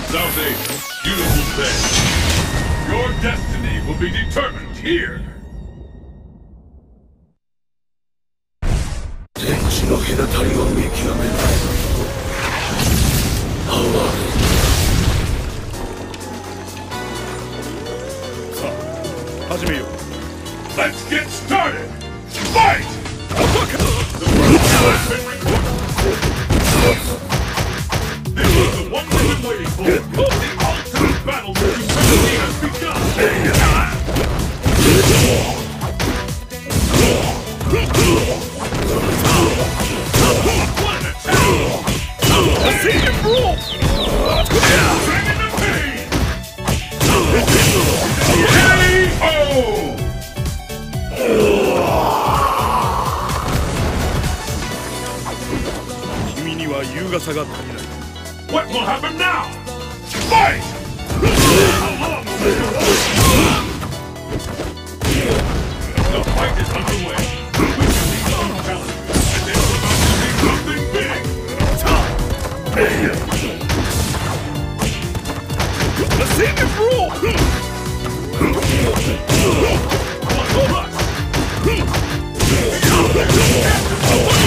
Dudley, beautiful thing. Your destiny will be determined here. 天地の隔たりを見極めない。哀れ。 さあ、始めよう。Let's get started. Fight! The first battle has been recorded. This is the one we've been waiting for. The ultimate battle for humanity has begun. What an attack! I see him roll! Dragon of pain! K.O. What will happen now? Fight! How long will this go on? The fight is underway. We can meet some challenges, and they are about to see something big. Let's see him roll! One rush!